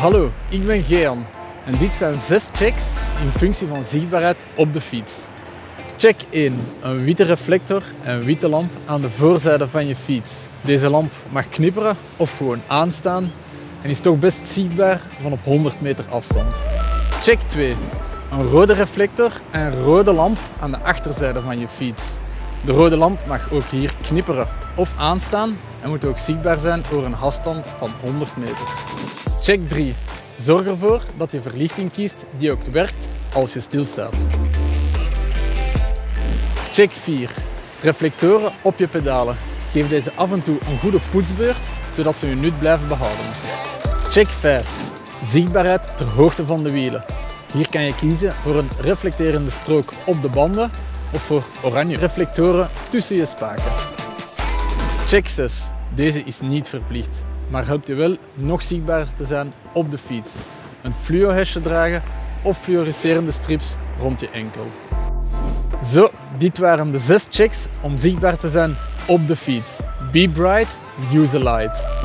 Hallo, ik ben Gean en dit zijn 6 checks in functie van zichtbaarheid op de fiets. Check 1. Een witte reflector en witte lamp aan de voorzijde van je fiets. Deze lamp mag knipperen of gewoon aanstaan en is toch best zichtbaar van op 100 meter afstand. Check 2. Een rode reflector en een rode lamp aan de achterzijde van je fiets. De rode lamp mag ook hier knipperen of aanstaan en moet ook zichtbaar zijn over een afstand van 100 meter. Check 3. Zorg ervoor dat je verlichting kiest die ook werkt als je stilstaat. Check 4. Reflectoren op je pedalen. Geef deze af en toe een goede poetsbeurt, zodat ze je nut blijven behouden. Check 5. Zichtbaarheid ter hoogte van de wielen. Hier kan je kiezen voor een reflecterende strook op de banden of voor oranje reflectoren tussen je spaken. Check 6. Deze is niet verplicht, maar helpt je wel nog zichtbaarder te zijn op de fiets. Een fluo-hesje dragen of fluoriserende strips rond je enkel. Zo, dit waren de 6 checks om zichtbaar te zijn op de fiets. Be bright, use a light.